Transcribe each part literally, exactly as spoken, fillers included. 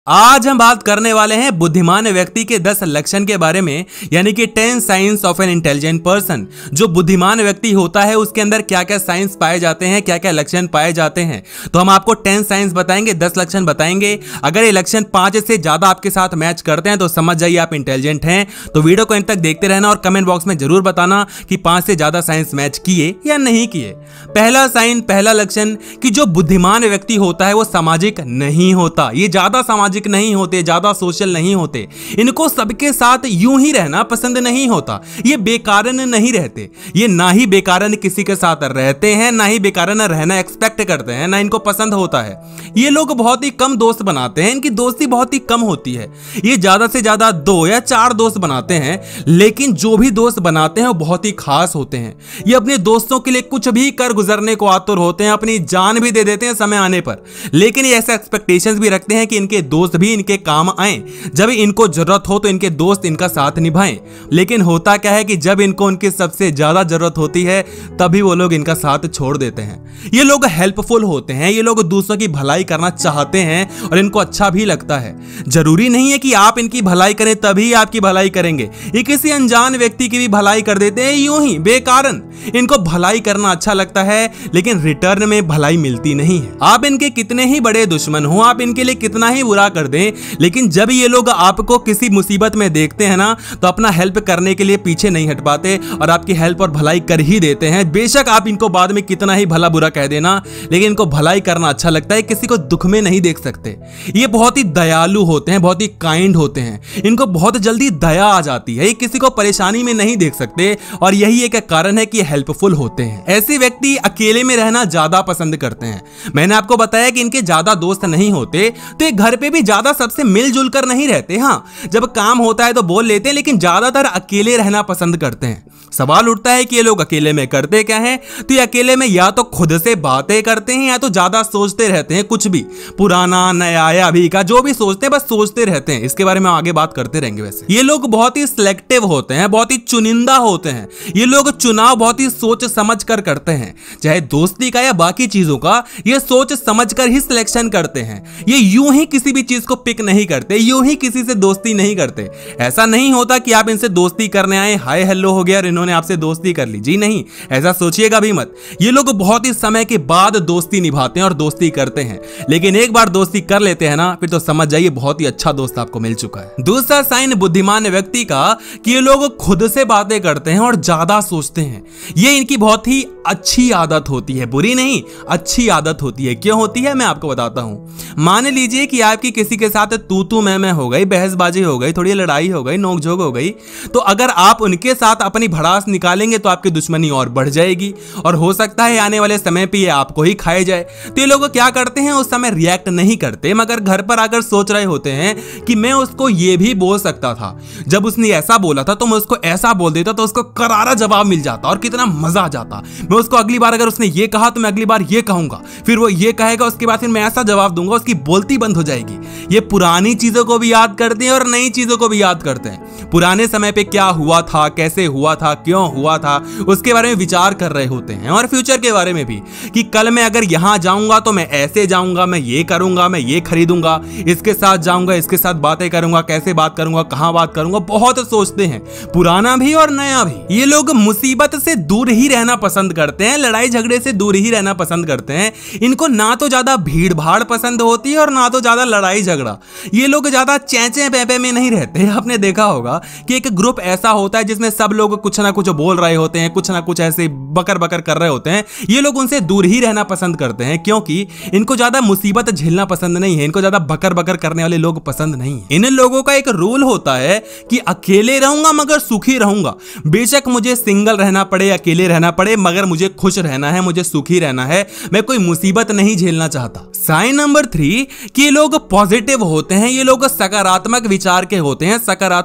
आज हम बात करने वाले हैं बुद्धिमान व्यक्ति के दस लक्षण के बारे में, यानी कि ten science of an intelligent person. जो बुद्धिमान व्यक्ति होता है उसके अंदर क्या क्या साइंस पाए जाते हैं, क्या क्या लक्षण पाए जाते हैं। तो हम आपको टेन साइंस बताएंगे, दस लक्षण बताएंगे। अगर ये लक्षण पांच से ज्यादा आपके साथ मैच करते हैं तो समझ जाइए आप इंटेलिजेंट हैं। तो वीडियो को अंत तक देखते रहना और कमेंट बॉक्स में जरूर बताना कि पांच से ज्यादा साइंस मैच किए या नहीं किए। पहला साइन, पहला लक्षण कि जो बुद्धिमान व्यक्ति होता है वो सामाजिक नहीं होता। ये ज्यादा सामाजिक नहीं होते, ज्यादा सोशल नहीं होते। इनको सबके साथ यूं ही रहना पसंद नहीं होता। ये बेकारन नहीं रहते, ये ना ही बेकारन किसी के साथ रहते हैं, ना ही बेकारन रहना एक्सपेक्ट करते हैं, ना इनको पसंद होता है। ये लोग बहुत ही कम दोस्त बनाते हैं, इनकी दोस्ती बहुत ही कम होती है। ये ज्यादा से ज्यादा दो या चार दोस्त बनाते हैं, लेकिन जो भी दोस्त बनाते हैं वो बहुत ही खास होते हैं। ये अपने दोस्तों के लिए कुछ भी कर गुजरने को आतुर होते हैं, अपनी जान भी दे देते हैं समय आने पर। लेकिन ये ऐसे एक्सपेक्टेशंस भी रखते हैं कि इनके दोस्त भी इनके काम आए, जब इनको जरूरत हो तो इनके दोस्त इनका साथ निभाएं। लेकिन होता क्या है कि जब इनको उनकी सबसे ज्यादा जरूरत होती है तभी वो लोग इनका साथ छोड़ देते हैं। ये लोग हेल्पफुल होते हैं, ये लोग दूसरों की भलाई करना चाहते हैं और इनको अच्छा भी लगता है। जरूरी नहीं है कि आप इनकी भलाई करें तभी आपकी भलाई करेंगे। ये किसी अनजान व्यक्ति की भी भलाई कर देते हैं यूं ही बेकारन। इनको भलाई करना अच्छा लगता है, लेकिन रिटर्न में भलाई मिलती नहीं है। आप इनके कितने ही बड़े दुश्मन हो, आप इनके लिए कितना ही बुरा कर दें, लेकिन जब ये लोग आपको किसी मुसीबत में देखते हैं ना तो अपना हेल्प करने के लिए पीछे नहीं हट पाते और आपकी हेल्प और भलाई कर ही देते हैं। बेशक आप इनको बाद में कितना ही भला बुरा कह देना, लेकिन इनको भलाई करना अच्छा लगता है, किसी को दुख में नहीं देख सकते। ये बहुत ही दयालु होते हैं, बहुत ही काइंड होते हैं, इनको बहुत जल्दी दया आ जाती है। ये किसी को परेशानी में नहीं देख सकते और यही एक कारण है कि हेल्पफुल होते हैं। ऐसे व्यक्ति अकेले में रहना ज्यादा पसंद करते हैं। मैंने आपको बताया कि इनके ज्यादा दोस्त नहीं होते, तो ये घर पे भी ज्यादा सबसे मिलजुल कर नहीं रहते। हाँ, जब काम होता है तो बोल लेते हैं, लेकिन ज्यादातर अकेले रहना पसंद करते हैं। सवाल उठता है कि ये लोग अकेले में करते क्या हैं? तो ये अकेले में या तो खुद से बातें करते हैं या तो ज्यादा सोचते रहते हैं। कुछ भी पुराना नया या अभी का जो भी सोचते हैं बस सोचते रहते हैं। इसके बारे में आगे बात करते रहेंगे। वैसे ये लोग बहुत ही सिलेक्टिव होते हैं, बहुत ही चुनिंदा होते हैं। ये लोग चुनाव बहुत ही सोच समझ कर करते हैं, चाहे दोस्ती का या बाकी चीजों का। ये सोच समझ कर ही सिलेक्शन करते हैं। ये यूं ही किसी भी चीज को पिक नहीं करते, यूं ही किसी से दोस्ती नहीं करते। ऐसा नहीं होता कि आप इनसे दोस्ती करने आए, हाय हेलो हो गया और इन्होंने आपसे दोस्ती कर ली। जी नहीं, ऐसा सोचिएगा भी मत। ये लोग बहुत ही समय के बाद दोस्ती निभाते हैं और दोस्ती करते हैं, लेकिन एक बार दोस्ती कर लेते हैं ना फिर तो समझ जाइए बहुत ही अच्छा दोस्त आपको मिल चुका है। दूसरा साइन बुद्धिमान व्यक्ति का कि ये लोग खुद से बातें करते हैं और ज्यादा सोचते हैं। ये इनकी बहुत ही अच्छी आदत होती है, बुरी नहीं अच्छी आदत होती है। क्यों होती है मैं आपको बताता हूं। मान लीजिए कि आपकी किसी के साथ तू तू मैं मैं हो गई, बहसबाजी हो गई, थोड़ी लड़ाई हो गई, नोकझोंक हो गई, तो अगर आप उनके साथ अपनी भड़ास निकालेंगे तो आपकी दुश्मनी और बढ़ जाएगी और हो सकता है आने वाले समय पे ये आपको ही खाए जाए। तो ये लोग क्या करते हैं, उस समय रिएक्ट नहीं करते, मगर घर पर आकर सोच रहे होते हैं कि मैं उसको ये भी बोल सकता था, जब उसने ऐसा बोला था तो मैं उसको ऐसा बोल देता तो उसको करारा जवाब मिल जाता और कितना मजा आ जाता। मैं उसको अगली बार अगर उसने ये कहा तो मैं अगली बार ये कहूंगा, फिर वो ये कहेगा, उसके बाद फिर मैं ऐसा जवाब दूंगा, उसकी बोलती बंद हो जाएगी। ये पुरानी चीजों को भी याद करते हैं और नई चीजों को भी याद करते हैं। पुराने समय पे क्या हुआ था, कैसे हुआ था, क्यों हुआ था, उसके बारे में विचार कर रहे होते हैं। और फ्यूचर के बारे में भी कि कल मैं अगर यहां जाऊंगा तो मैं ऐसे जाऊंगा, मैं ये करूंगा, मैं ये खरीदूंगा, इसके साथ जाऊंगा, इसके साथ बातें करूंगा, कैसे बात करूंगा, कहां बात करूंगा, बहुत सोचते हैं, पुराना भी और नया भी। ये लोग मुसीबत से दूर ही रहना पसंद करते हैं, लड़ाई झगड़े से दूर ही रहना पसंद करते हैं। इनको ना तो ज्यादा भीड़ भाड़ पसंद होती है और ना तो ज्यादा लड़ाई झगड़ा। ये लोग ज्यादा चैचे पेपे में नहीं रहते। आपने देखा होगा कि एक ग्रुप ऐसा होता है जिसमें सब लोग कुछ ना कुछ बोल रहे होते हैं, कुछ ना कुछ ऐसे बकर बकर कर रहे होते हैं। ये लोग उनसे दूर ही रहना पसंद करते हैं, क्योंकि इनको ज्यादा मुसीबत झेलना पसंद नहीं है, इनको ज्यादा बकर बकर करने वाले लोग पसंद नहीं है। इन लोगों का एक रूल होता है कि अकेले रहूंगा मगर सुखी रहूंगा। बेशक मुझे सिंगल रहना पड़े, अकेले रहना पड़े, मगर मुझे खुश रहना है, मुझे सुखी रहना है, मैं कोई मुसीबत नहीं झेलना चाहता। साइन नंबर थ्री कि ये लोग पॉजिटिव होते हैं, ये लोग सकारात्मक विचार के होते हैं, सकारात्मक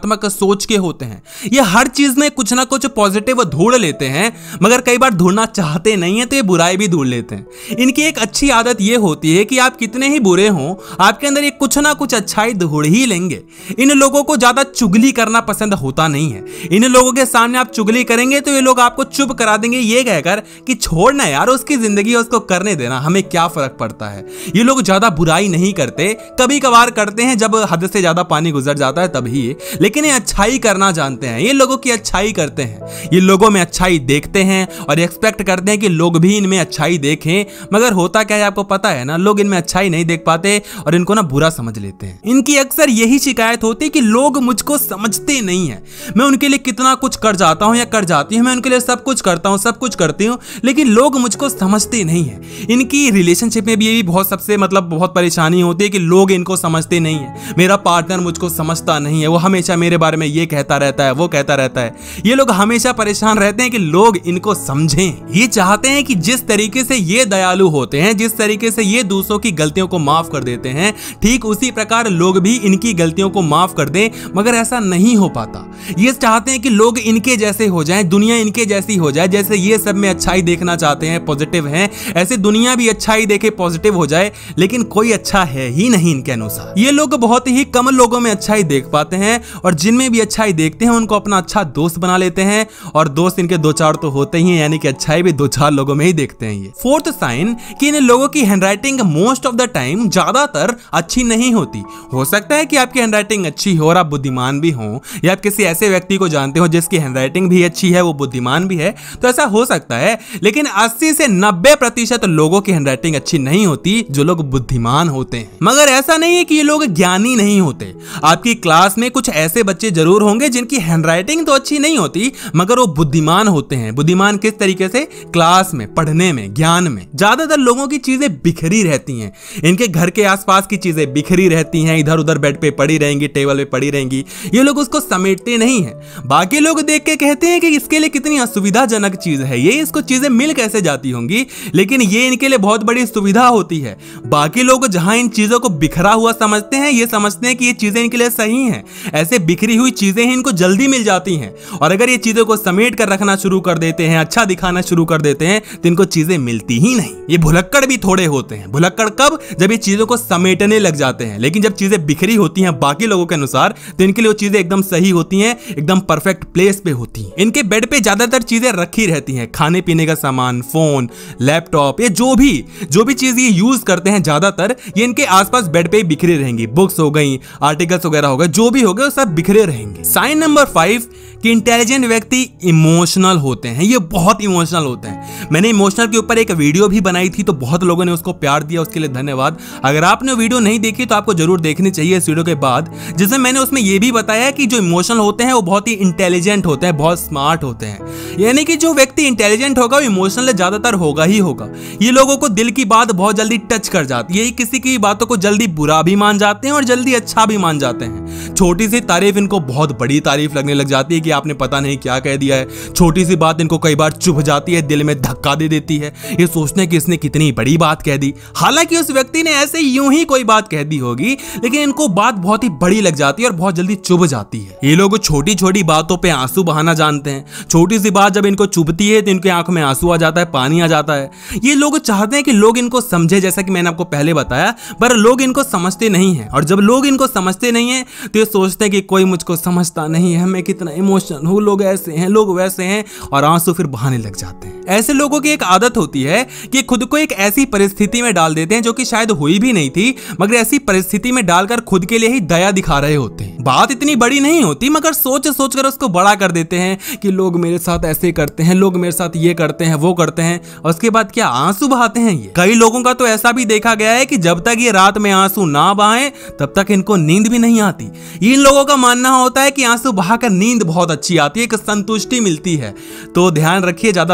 सोच के होते हैं। ये हर चीज में कुछ ना कुछ पॉजिटिव ढूंढ लेते हैं, मगर कई बार ढूंढना चाहते नहीं है तो ये बुराई भी ढूंढ लेते हैं। इनकी एक अच्छी आदत ये होती है कि आप कितने ही बुरे हों, आपके अंदर ये कुछ ना कुछ अच्छाई ढूंढ ही लेंगे। इन लोगों को ज्यादा चुगली करना पसंद होता नहीं है। इन लोगों के सामने आप चुगली करेंगे तो ये लोग आपको चुप करा देंगे, ये कहकर कि छोड़ना यार, उसकी जिंदगी है, उसको करने देना, हमें क्या फर्क पड़ता है। ये लोग ज्यादा बुराई नहीं करते, कभी कभार करते हैं जब हद से ज्यादा पानी गुजर जाता है तभी, लेकिन ये अच्छाई करना जानते हैं। ये लोगों की अच्छाई करते हैं, ये लोगों में अच्छाई देखते हैं और एक्सपेक्ट करते हैं कि लोग भी इनमें अच्छाई देखें। मगर होता क्या है आपको पता है ना, लोग इनमें अच्छाई नहीं देख पाते और इनको ना बुरा समझ लेते हैं। इनकी अक्सर यही शिकायत होती है कि लोग मुझको समझते नहीं है। मैं उनके लिए कितना कुछ कर जाता हूं या कर जाती हूं, मैं उनके लिए सब कुछ करता हूं, सब कुछ करती हूं, लेकिन लोग मुझको समझते नहीं है। इनकी रिलेशनशिप में भी ये भी बहुत सबसे मतलब बहुत परेशानी होती है कि लोग इनको समझते नहीं है। मेरा पार्टनर मुझको समझता नहीं है, वो हमेशा मेरे बारे में ये कहता रहता है, वो कहता रहता है। ये लोग हमेशा परेशान रहते हैं कि लोग इनको समझें। ये चाहते हैं कि जिस तरीके से ये दयालु होते हैं, जिस तरीके से ये दूसरों की गलतियों को माफ कर देते हैं, ठीक उसी प्रकार लोग भी इनकी गलतियों को माफ कर दें, मगर ऐसा नहीं हो पाता। ये चाहते हैं कि लोग इनके जैसे हो जाएं, दुनिया इनके जैसी हो जाए। जैसे ये सब में अच्छाई देखना चाहते हैं, पॉजिटिव हैं, ऐसे दुनिया भी अच्छाई देखे पॉजिटिव हो जाए, लेकिन कोई अच्छा है ही नहीं इनके अनुसार। ये लोग बहुत ही कम लोगों में अच्छाई देख पाते हैं और जिनमें भी अच्छाई देखते हैं उनको अपना अच्छा दोस्त बना लेते हैं, और दोस्त इनके दो चार तो होते ही हैं, यानी कि अच्छाई भी दो चार लोगों में ही देखते हैं। ये फोर्थ साइन कि इन लोगों की handwriting most of the time ज्यादातर अच्छी नहीं होती। हो सकता है कि आपकी हैंडराइटिंग अच्छी हो और आप बुद्धिमान भी हो, या आप किसी ऐसे व्यक्ति को जानते हो जिसकी हैंडराइटिंग भी अच्छी है, वो बुद्धिमान भी है, तो ऐसा हो सकता है। लेकिन अस्सी से नब्बे प्रतिशत लोगों की हैंडराइटिंग अच्छी नहीं होती जो लोग बुद्धिमान होते हैं। मगर ऐसा नहीं है कि ये लोग ज्ञानी नहीं होते। आपकी क्लास में कुछ ऐसे बच्चे जरूर होंगे जिनकी हैंडराइटिंग तो अच्छी नहीं होती, मगर वो बुद्धिमान होते हैं। बुद्धिमान किस तरीके से? क्लास में, पढ़ने में, ज्ञान में। ज्यादातर लोगों की चीजें बिखरी रहती हैं, इनके घर के आसपास की चीजें बिखरी रहती हैं, इधर उधर बेड पे पड़ी रहेंगी, टेबल पे पड़ी रहेंगी, ये लोग उसको समेटते नहीं हैं। बाकी लोग देख के कहते हैं कि इसके लिए कितनी असुविधाजनक चीज है ये, इसको चीजें मिल कैसे जाती होंगी, लेकिन ये इनके लिए बहुत बड़ी सुविधा होती है। बाकी लोग जहां इन चीजों को बिखरा हुआ समझते हैं, ये समझते हैं कि ये चीजें इनके लिए सही हैं। ऐसे बिखरी हुई चीजें ही इनको जल्दी मिल जाती हैं, और अगर ये चीजों को समेट कर रखना शुरू कर देते हैं, अच्छा दिखाना शुरू कर देते हैं, तो इनको चीजें मिलती ही नहीं। ये भुलक्कड़ भी थोड़े होते हैं। भुलक्कड़ कब? जब ये चीजों को समेटने लग जाते हैं। लेकिन जब चीजें बिखरी होती हैं बाकी लोगों के अनुसार, तो इनके लिए वो चीजें एकदम सही होती हैं, एकदम परफेक्ट प्लेस पे होती हैं। इनके बेड पे ज्यादातर चीजें रखी रहती हैं, खाने पीने का सामान, फोन, लैपटॉप, ये जो भी जो भी चीज ये यूज करते हैं ज्यादातर ये इनके आसपास बेड पे ही बिखरे रहेंगी। बुक्स हो गई, आर्टिकल्स वगैरह हो गए, जो भी हो गए वो सब बिखरे रहेंगे। साइन नंबर फाइव कि इंटेलिजेंट व्यक्ति इमोशनल होते हैं। ये बहुत इमोशनल होते हैं। मैंने इमोशनल के ऊपर एक वीडियो भी बनाई थी, तो बहुत लोगों ने उसको प्यार दिया, उसके लिए धन्यवाद। अगर आपने वीडियो नहीं देखी तो आपको जरूर देखनी चाहिए इस वीडियो के बाद, जिसमें मैंने उसमें यह भी बताया कि जो इमोशनल होते हैं वो बहुत ही इंटेलिजेंट होते हैं, बहुत स्मार्ट होते हैं। यानी कि जो व्यक्ति इंटेलिजेंट होगा वो इमोशनल ज्यादातर होगा ही होगा। ये लोगों को दिल की बात बहुत जल्दी टच कर जाती है, किसी की बातों को जल्दी बुरा भी मान जाते हैं और जल्दी अच्छा भी मान जाते हैं। छोटी सी तारीफ इनको बहुत बड़ी तारीफ लगने लग जाती है कि आपने पता नहीं क्या कह दिया है। छोटी सी बात इनको कई बार चुभ जाती है, दिल में धक्का दे देती है। ये सोचते हैं कि इसने कितनी बड़ी बात कह दी, हालांकि उस व्यक्ति ने ऐसे यूं ही कोई बात कह दी होगी, लेकिन इनको बात बहुत ही बड़ी लग जाती है और बहुत जल्दी चुभ जाती है। ये लोग छोटी छोटी बातों पे आंसू बहाना जानते हैं। छोटी सी बात जब इनको चुभती है तो इनके आंख में आंसू आ जाता है, पानी आ जाता है। ये लोग चाहते हैं कि लोग इनको समझे, जैसा कि मैंने आपको पहले बताया, पर लोग इनको समझते नहीं है। और जब लोग इनको समझते नहीं है तो ये सोचते हैं कि कोई मुझको समझता नहीं है, मैं कितना इमोशनल हूँ, लोग ऐसे हैं, लोग वैसे हैं, और आंसू फिर बहाने लग जाते हैं। ऐसे लोगों की एक आदत होती है कि खुद को एक ऐसी परिस्थिति में डाल देते हैं जो कि शायद हुई भी नहीं थी, मगर ऐसी परिस्थिति में डालकर खुद के लिए ही दया दिखा रहे होते हैं। बात इतनी बड़ी नहीं होती, मगर सोच सोच कर उसको बड़ा कर देते हैं कि लोग मेरे साथ ऐसे करते हैं, लोग मेरे साथ ये करते हैं, वो करते हैं, और उसके बाद क्या आंसू बहाते हैं। ये कई लोगों का तो ऐसा भी देखा गया है कि जब तक ये रात में आंसू ना बहाएं तब तक इनको नींद भी नहीं आती। इन लोगों का मानना होता है कि आंसू बहाकर नींद बहुत अच्छी आती है, एक संतुष्टि मिलती है। तो ध्यान रखिए, ज्यादा रोना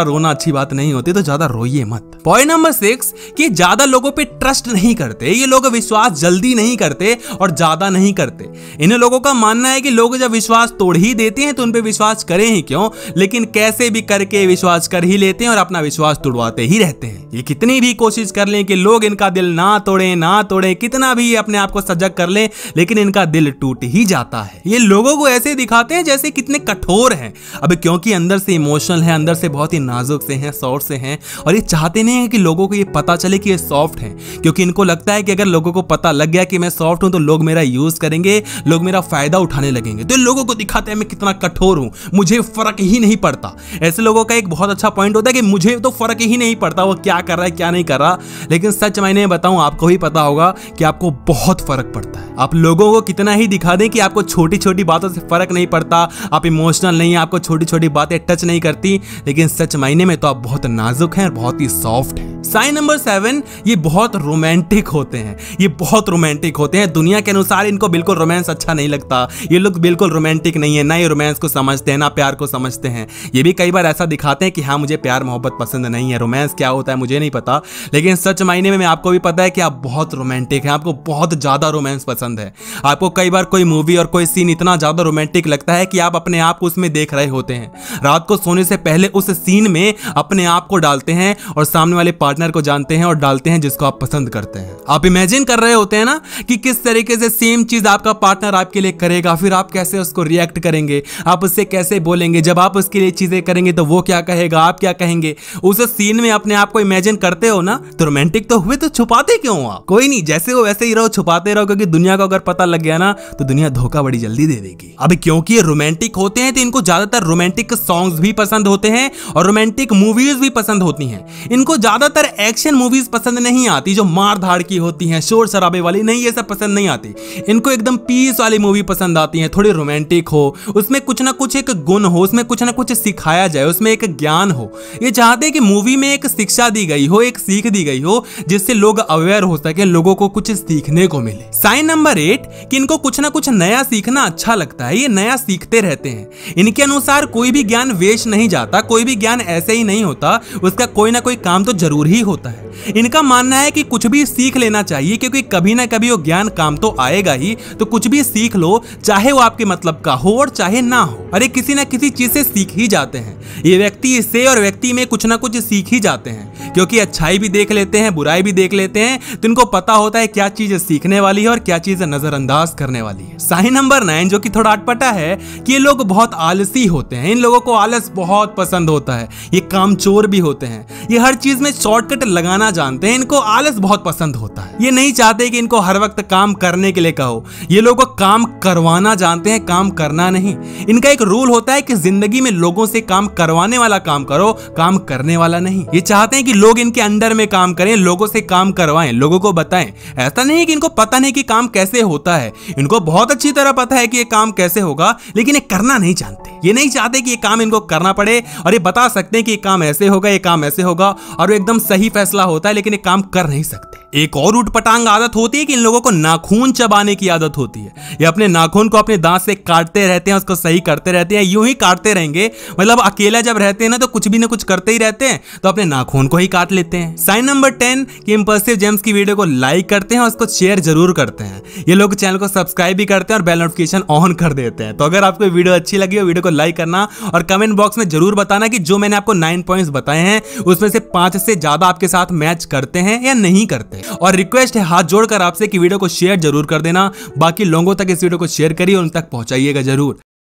अच्छी बात नहीं होती, तो ज्यादा रोइए मत। पॉइंट नंबर सिक्स कि ज्यादा लोगों पे ट्रस्ट नहीं करते, ये लोग विश्वास जल्दी नहीं करते और ज्यादा नहीं करते। इन लोगों का मानना है कि लोग जब विश्वास तोड़ ही देते हैं तो उन पे विश्वास करें ही क्यों, लेकिन कैसे भी करके विश्वास कर ही लेते हैं और अपना विश्वास तोड़वाते ही रहते हैं। ये कितनी भी कोशिश कर लें कि लोग इनका दिल ना तोड़े ना तोड़े, कितना भी अपने आप को सजग कर लें, लेकिन इनका दिल टूट ही जाता है। ये लोगों को ऐसे दिखाते हैं जैसे कितने कठोर हैं, अब क्योंकि अंदर से इमोशनल है, अंदर से बहुत ही नाजुक से हैं, सॉफ्ट से हैं, और ये चाहते नहीं है कि लोगों को ये पता चले कि ये सॉफ्ट हैं, क्योंकि इनको लगता है कि अगर लोगों को पता लग गया कि मैं सॉफ्ट हूं तो लोग मेरा यूज करेंगे, लोग मेरा फायदा उठाने लगेंगे। तो लोगों को दिखाते हैं मैं कितना कठोर हूं, मुझे फर्क ही नहीं पड़ता। ऐसे लोगों का एक बहुत अच्छा पॉइंट होता है कि मुझे तो फर्क ही नहीं पड़ता वो क्या कर रहा है क्या नहीं कर रहा, लेकिन सच मायने में बताऊं आपको ही पता होगा कि आपको बहुत फर्क पड़ता है। आप लोगों को कितना ही दिखा दें कि आपको छोटी छोटी बातों से फर्क नहीं पड़ता, आप इमोशनल नहीं है, आपको छोटी छोटी बातें टच नहीं करती, लेकिन सच मायने में तो आप बहुत नाजुक हैं और बहुत ही सॉफ्ट हैं। साइन नंबर सेवन, ये बहुत रोमांटिक होते हैं, ये बहुत रोमांटिक होते हैं। दुनिया के अनुसार इनको बिल्कुल रोमांस अच्छा नहीं लगता, ये लोग बिल्कुल रोमांटिक नहीं है, ना ये रोमांस को समझते हैं ना प्यार को समझते हैं। ये भी कई बार ऐसा दिखाते हैं कि हाँ मुझे प्यार मोहब्बत पसंद नहीं है, रोमांस क्या होता है मुझे नहीं पता, लेकिन सच मायने में आपको भी पता है कि आप बहुत रोमांटिक हैं, आपको बहुत ज्यादा रोमांस पसंद है। आपको कई बार कोई मूवी और कोई सीन इतना ज्यादा रोमांटिक लगता है कि आप अपने आप को उसमें देख रहे होते हैं, रात को सोने से पहले उस सीन में अपने आप को डालते हैं और सामने वाले पार्टनर को जानते हैं और डालते हैं जिसको आप पसंद करते हैं। आप इमेजिन कर रहे होते हैं ना कि किस तरीके से सेम चीज आपका पार्टनर आपके लिए करेगा, फिर आप कैसे उसको रिएक्ट करेंगे, आप उससे कैसे बोलेंगे, जब आप उसके लिए चीजें करेंगे तो वो क्या कहेगा, आप क्या कहेंगे। उस सीन में अपने आप को इमेजिन करते हो ना, तो रोमांटिक तो हुए, तो छुपाते क्यों आप? कोई नहीं, जैसे हो वैसे ही रहो, छुपाते रहो, क्योंकि दुनिया को अगर पता लग गया ना तो दुनिया धोखा बड़ी जल्दी दे देगी। अब क्योंकि ये रोमांटिक होते हैं तो इनको ज्यादातर रोमांटिक सॉन्ग्स भी पसंद होते हैं और रोमांटिक मूवीज भी पसंद होती हैं। इनको ज्यादातर एक्शन मूवीज पसंद नहीं आती जो मार धाड़ की होती हैं, शोर शराबे वाली नहीं, ये सब पसंद नहीं आती। इनको एकदम पीस वाली मूवी पसंद आती है, थोड़ी रोमांटिक हो, उसमें कुछ ना कुछ एक गुण हो, उसमें कुछ ना कुछ सिखाया जाए, उसमें एक ज्ञान हो। ये चाहते हैं कि मूवी में एक शिक्षा दी गई हो, एक सीख दी गई हो, जिससे लोग अवेयर हो सके, लोगों को कुछ सीखने को मिले। साइन नंबर एट कि इनको कुछ ना कुछ नया सीखना अच्छा लगता है, ये नया सीखते रहते हैं। इनके अनुसार कोई भी ज्ञान वेस्ट नहीं जाता, कोई भी ज्ञान ऐसे ही नहीं होता, उसका कोई ना कोई काम तो जरूर ही होता है। इनका मानना है कि कुछ भी सीख लेना चाहिए, क्योंकि कभी ना कभी वो ज्ञान काम तो आएगा ही, तो कुछ भी सीख लो, चाहे वो आपके मतलब का हो और चाहे ना हो। अरे किसी ना किसी चीज से सीख ही जाते हैं ये व्यक्ति, इससे और व्यक्ति में कुछ ना कुछ सीख ही जाते हैं, क्योंकि अच्छाई भी देख लेते हैं, बुराई भी देख लेते हैं, तो इनको पता होता है क्या चीज सीखने वाली है और क्या चीज नजरअंदाज करने वाली है। साइन नंबर नाइन जो कि थोड़ा अटपटा है कि ये लोग बहुत आलसी होते हैं, इन लोगों को आलस बहुत पसंद होता है, ये कामचोर भी होते हैं, ये हर चीज में शॉर्टकट लगाना जानते हैं, इनको आलस बहुत पसंद होता है। ये नहीं चाहते कि इनको हर वक्त काम करने के लिए कहो, ये लोग काम करवाना जानते हैं, काम करना नहीं। इनका एक रूल होता है कि जिंदगी में लोगों से काम करवाने वाला काम करो, काम करने वाला नहीं। ये चाहते हैं कि लोग इनके अंडर में काम करें, लोगों से काम करवाएं, लोगों को बताएं। ऐसा नहीं है कि इनको पता नहीं कि काम कैसे होता है, इनको बहुत अच्छी तरह पता है कि ये काम कैसे होगा, लेकिन ये करना नहीं जानते। ये नहीं चाहते कि ये काम इनको करना पड़े, और ये बता सकते हैं कि ये काम ऐसे होगा, ये काम ऐसे होगा, और वो एकदम सही फैसला होता है, लेकिन ये काम कर नहीं सकते। एक और उटपटांग आदत होती है कि इन लोगों को नाखून चबाने की आदत होती है। ये अपने नाखून को अपने दांत से काटते रहते हैं, उसको सही करते रहते हैं, यूं ही काटते रहेंगे, मतलब अकेला जब रहते हैं ना तो कुछ भी ना कुछ करते ही रहते हैं, तो अपने नाखून को ही काट लेते हैं। साइन नंबर टेन कि इंपल्सिव जेम्स की वीडियो को लाइक करते हैं और उसको शेयर जरूर करते हैं। ये लोग चैनल को सब्सक्राइब भी करते हैं और बेल नोटिफिकेशन ऑन कर देते हैं। तो अगर आपको वीडियो अच्छी लगी हो, वीडियो को लाइक करना और कमेंट बॉक्स में जरूर बताना कि जो मैंने आपको नाइन पॉइंट्स बताए हैं उसमें से पांच से ज्यादा आपके साथ मैच करते हैं या नहीं करते। और रिक्वेस्ट है हाथ जोड़कर आपसे कि वीडियो को शेयर जरूर कर देना, बाकी लोगों तक इस वीडियो को शेयर करिए और उन तक पहुंचाइएगा जरूर।